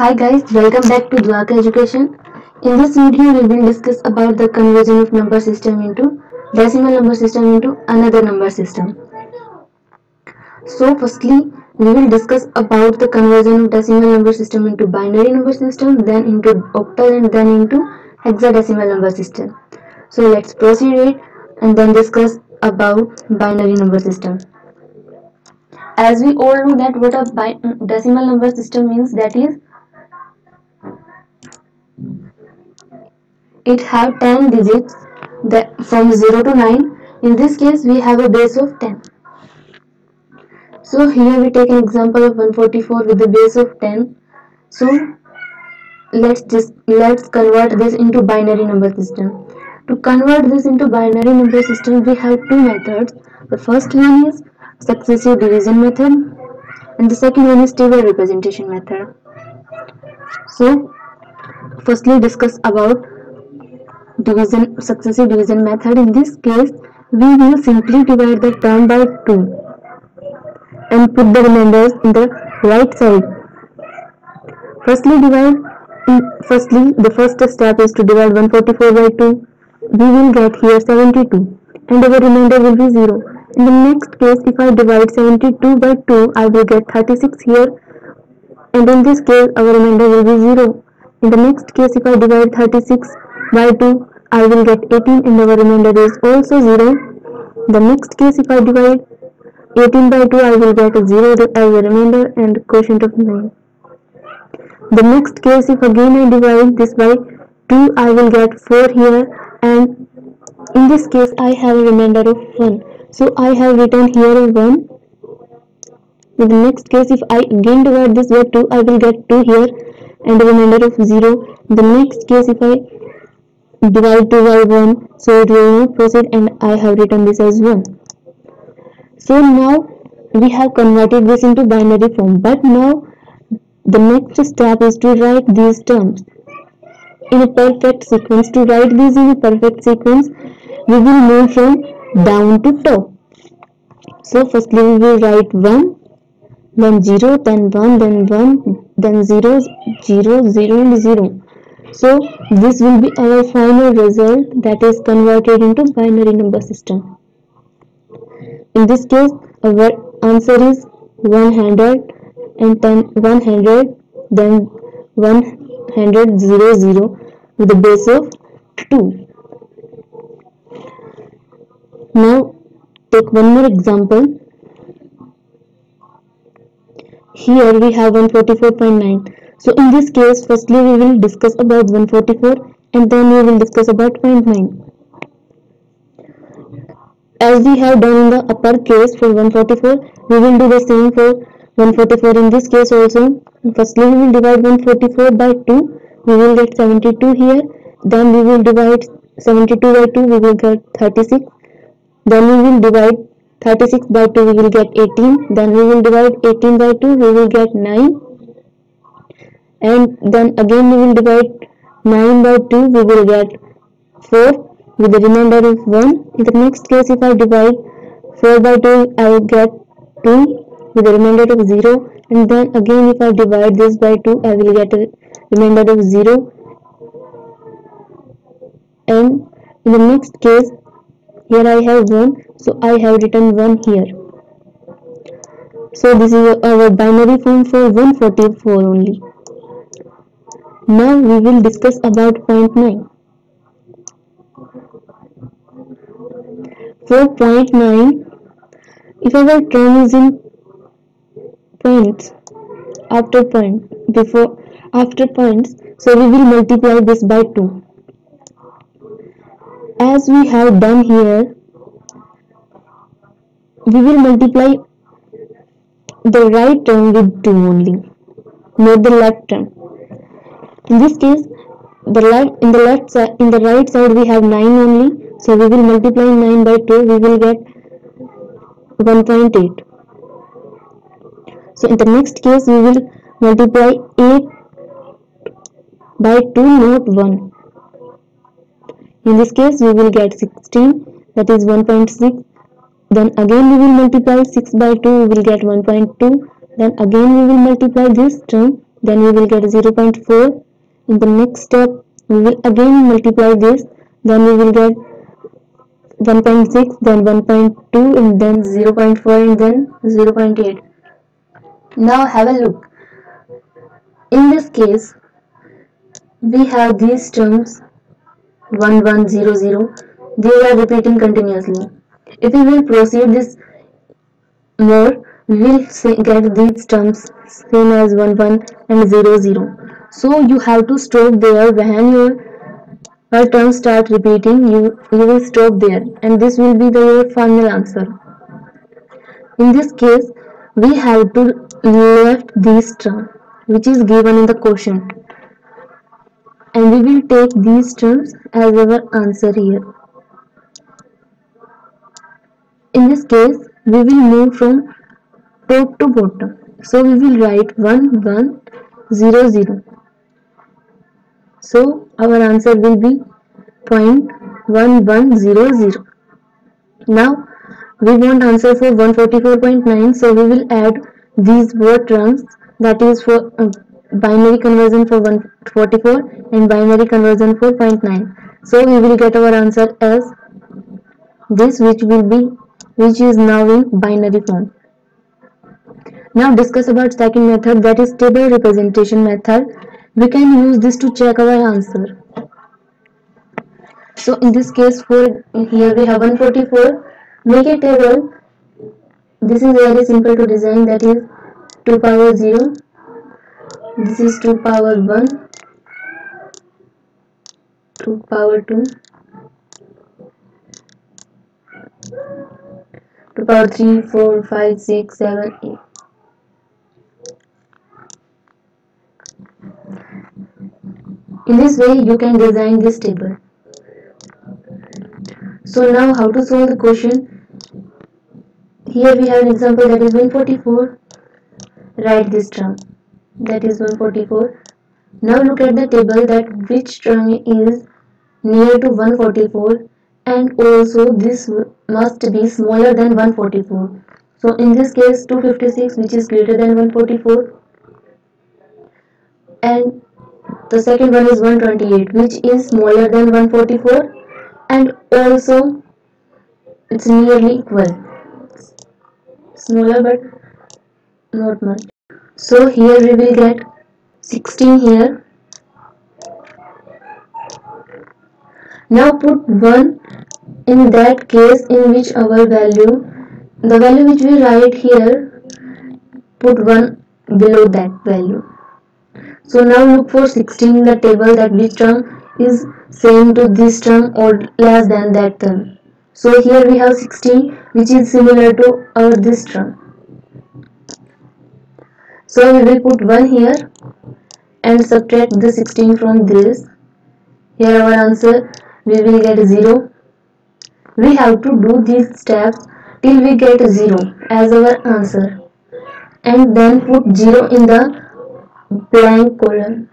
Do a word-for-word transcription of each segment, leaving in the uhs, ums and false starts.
Hi guys, welcome back to Dwaka Education. In this video, we will discuss about the conversion of number system into decimal number system into another number system. So firstly, we will discuss about the conversion of decimal number system into binary number system, then into octal and then into hexadecimal number system. So let's proceed it and then discuss about binary number system. As we all know that what a decimal number system means, that is it have ten digits that from zero to nine. In this case we have a base of ten. So here we take an example of one hundred forty-four with the base of ten. So let's just let's convert this into binary number system. To convert this into binary number system, we have two methods. The first one is successive division method and the second one is table representation method. So firstly discuss about division successive division method. In this case we will simply divide the term by two and put the remainders in the right side. Firstly divide firstly the first step is to divide one hundred forty-four by two. We will get here seventy-two and our remainder will be zero. In the next case, if I divide seventy-two by two, I will get thirty-six here, and in this case our remainder will be zero. In the next case, if I divide thirty-six by two, I will get eighteen and our remainder is also zero. The next case, if I divide eighteen by two, I will get a zero as a remainder and quotient of nine. The next case, if again I divide this by two, I will get four here, and in this case I have a remainder of one. So I have written here one. In the next case, if I again divide this by two, I will get two here and a remainder of zero. In the next case, if I divide two by one, so it will not proceed and I have written this as one. So now we have converted this into binary form, but now the next step is to write these terms in a perfect sequence. To write these in a perfect sequence, we will move from down to top. So firstly we will write one, then zero, then one, then one, then zero, zero, zero and zero. So this will be our final result, that is converted into binary number system. In this case our answer is one hundred and then one hundred, then one hundred, zero, zero with the base of two. Now take one more example. Here we have one hundred forty-four point nine. So in this case, firstly we will discuss about one hundred forty-four and then we will discuss about zero point nine. As we have done in the upper case for one hundred forty-four, we will do the same for one hundred forty-four in this case also. Firstly we will divide one hundred forty-four by two, we will get seventy-two here. Then we will divide seventy-two by two, we will get thirty-six. Then we will divide thirty-six by two, we will get eighteen. Then we will divide eighteen by two, we will get nine. And then again we will divide nine by two, we will get four with the remainder of one. In the next case, if I divide four by two, I will get two with the remainder of zero. And then again if I divide this by two, I will get a remainder of zero. And in the next case, here I have one, so I have written one here. So this is our binary form for one hundred forty-four only. Now we will discuss about zero point nine. For zero point nine, if our term is in points, after point, before, after points, so we will multiply this by two. As we have done here, we will multiply the right term with two only, not the left term. In this case, the left in the left side, in the right side we have nine only, so we will multiply nine by two, we will get one point eight. So in the next case we will multiply eight by two, not one. In this case we will get sixteen, that is one point six. Then again we will multiply six by two, we will get one point two. Then again we will multiply this term then we will get zero point four. In the next step we will again multiply this, then we will get one point six, then one point two, and then zero point four, and then zero point eight. Now have a look. In this case we have these terms one one zero zero, these are repeating continuously. If we will proceed this more, we will get these terms same as one one and zero zero. So you have to stop there. When your our terms start repeating, you you will stop there, and this will be the your final answer. In this case we have to left this term which is given in the question, and we will take these terms as our answer here. In this case we will move from top to bottom, so we will write one one zero zero. So our answer will be zero point one one zero zero. Now we want answer for one forty-four point nine, so we will add these both terms, that is for uh, binary conversion for one forty-four and binary conversion for zero point nine. So we will get our answer as this, which will be which is now in binary form. Now discuss about second method, that is table representation method. We can use this to check our answer. So in this case, for here we have one forty-four. Make a table. This is very simple to design, that is two power zero. This is two power one, two power two, two power three, four, five, six, seven, eight. In this way you can design this table. So now how to solve the question? Here we have an example, that is one forty-four. Write this term, that is one forty-four. Now look at the table, that which term is near to one forty-four, and also this must be smaller than one forty-four. So in this case two fifty-six, which is greater than one forty-four, and the second one is one twenty-eight, which is smaller than one forty-four, and also it's nearly equal, smaller but not much. So here we will get sixteen here. Now put one in that case in which our value, the value which we write here, put one below that value. So now look for sixteen in the table, that which term is same to this term or less than that term. So here we have sixteen, which is similar to our this term. So we will put one here and subtract the sixteen from this. Here our answer, we will get zero. We have to do these steps till we get zero as our answer, and then put zero in the blank column.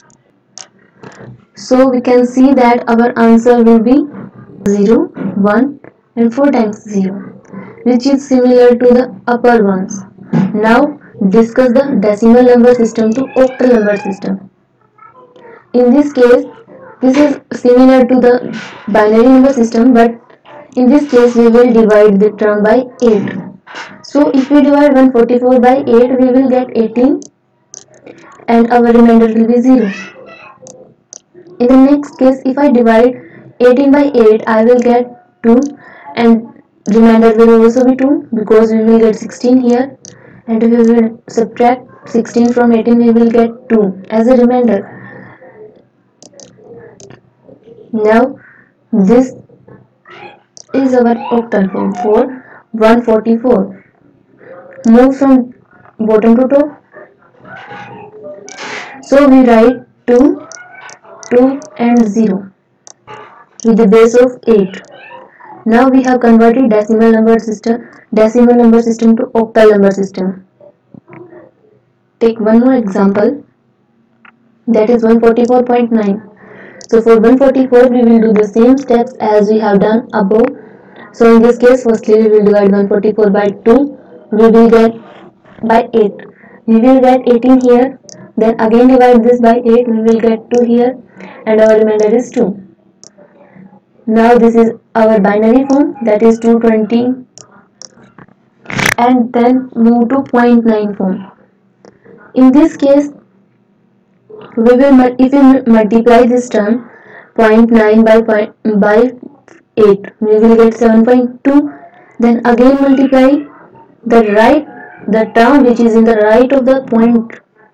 So we can see that our answer will be zero, one and four times zero, which is similar to the upper ones. Now discuss the decimal number system to octal number system. In this case, this is similar to the binary number system, but in this case we will divide the term by eight. So if we divide one forty-four by eight, we will get eighteen, and our remainder will be zero. In the next case, if I divide eighteen by eight, I will get two, and remainder will also be two, because we will get sixteen here, and if we will subtract sixteen from eighteen, we will get two as a remainder. Now this is our octal form for one forty-four. Move from bottom to top. So we write two, two and zero with the base of eight. Now we have converted decimal number system decimal number system to octal number system. Take one more example, that is one forty-four point nine. So for one forty-four we will do the same steps as we have done above. So in this case, firstly we will divide one forty-four by two, we will get by eight. We will get eighteen here, then again divide this by eight, we will get two here, and our remainder is two. Now this is our binary form, that is two hundred twenty, and then move to zero point nine form. In this case, we will if we multiply this term zero point nine by by eight, we will get seven point two. Then again multiply the right the term which is in the right of the point.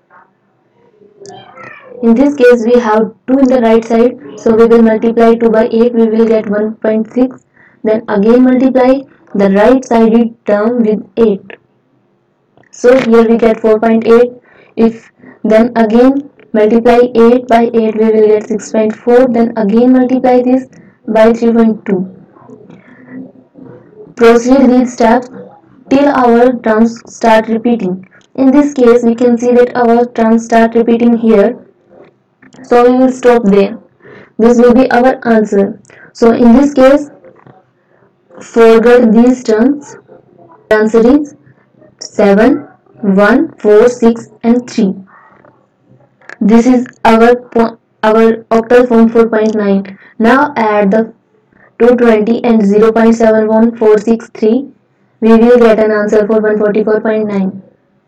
In this case, we have two in the right side, so we will multiply two by eight, we will get one point six. Then again multiply the right sided term with eight. So here we get four point eight. If then again multiply eight by eight, we will get six point four. Then again multiply this by three point two. Proceed these steps till our terms start repeating. In this case, we can see that our terms start repeating here, so we will stop there. This will be our answer. So in this case, forget these terms. The answer is seven, one, four, six and three. This is our our octal form four point nine. Now add the two hundred twenty and zero point seven one four six three. We will get an answer for one hundred forty-four point nine.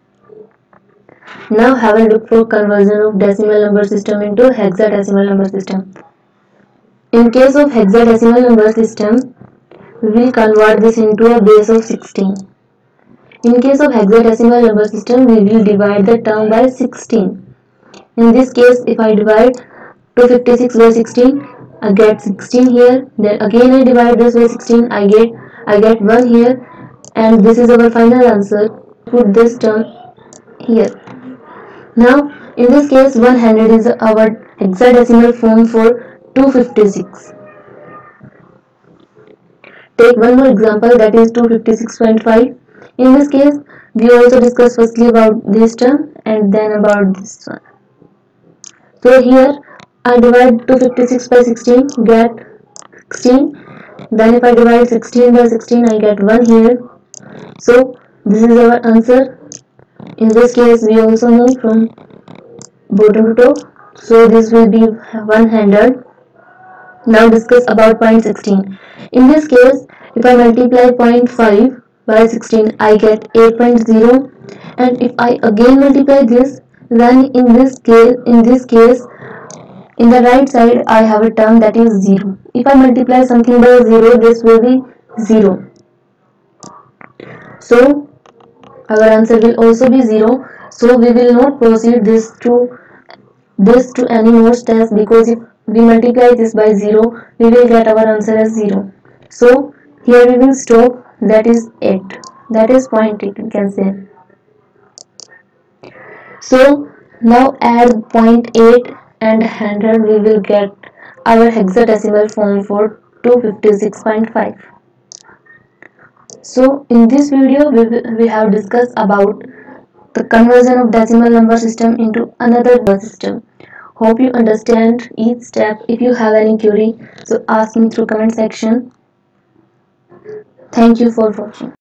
Now have a look for conversion of decimal number system into hexadecimal number system. In case of hexadecimal number system, we will convert this into a base of sixteen. In case of hexadecimal number system, we will divide the term by sixteen. In this case, if I divide two hundred fifty-six by sixteen, I get sixteen here. Then again I divide this by sixteen, I get I get one here, and this is our final answer. Put this term here. Now in this case, one hundred is our hexadecimal form for two hundred fifty-six. Take one more example, that is two hundred fifty-six point five. In this case, we also discuss firstly about this term and then about this one. So here I divide two hundred fifty-six by sixteen, get sixteen. Then if I divide sixteen by sixteen, I get one here. So this is our answer. In this case, we also move from bottom to top. So this will be one hundred. Now discuss about zero point one six. In this case, if I multiply zero point five by sixteen, I get eight point zero. And if I again multiply this, then in this case, in this case, in the right side, I have a term that is zero. If I multiply something by zero, this will be zero. So our answer will also be zero. So we will not proceed this to this to any more steps, because if we multiply this by zero, we will get our answer as zero. So here we will stop, that is eight. That is zero point eight, we can say. So now add zero point eight and one hundred, we will get our hexadecimal form for two hundred fifty-six point five. So in this video, we, we have discussed about the conversion of decimal number system into another number system. Hope you understand each step. If you have any query, so ask me through comment section. Thank you for watching.